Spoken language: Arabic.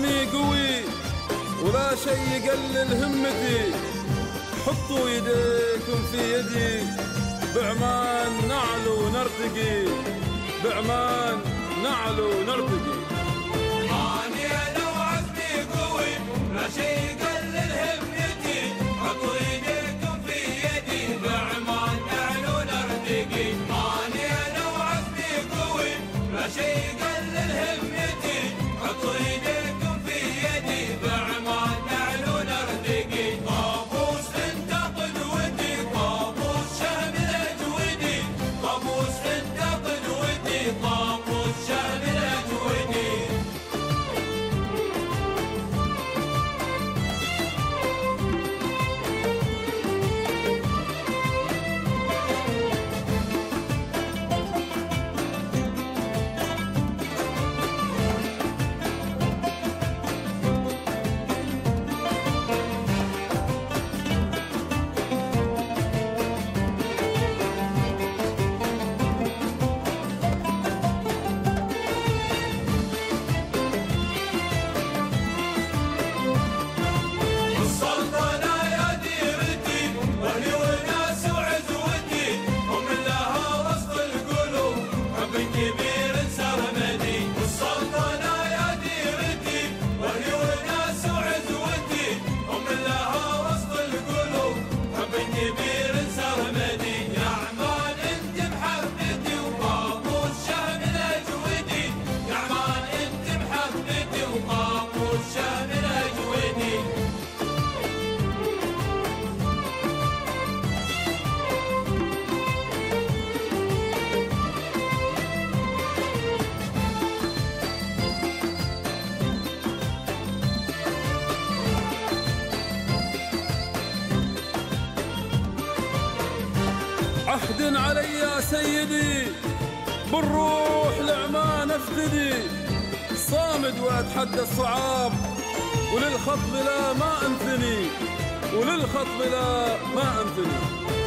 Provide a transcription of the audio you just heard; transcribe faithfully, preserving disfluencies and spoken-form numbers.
عزمي قوي ولا شي يقلل همتي، حطوا يديكم في يدي بعمان نعلو نرتقي، بعمان نعلو نرتقي. أنا لو عزمي قوي لا شي يقلل همتي، حطوا يديكم في يدي بعمان نعلو نرتقي. أنا لو عزمي قوي لا شي يقلل همتي، حطوا يديكم في يدي بعمان نعلو نرتقي. طابوس انت قدوتي، طابوس شامل اجودي، طابوس انت قدوتي، طابوس شامل اجودي. كبير سرمدي والسلطنة يا ديرتي، وهي وناس وعزوتي، هم لها وسط القلوب حب كبير سرمدي. يا عمان انت محبتي وقاموس شامل اجودي، يا عمان انت محبتي وقاموس شامل اجودي. عهد علي يا سيدي بالروح لعمان افتدي، صامد واتحدى الصعاب وللخطب لا ما انثني، وللخطب لا ما انثني.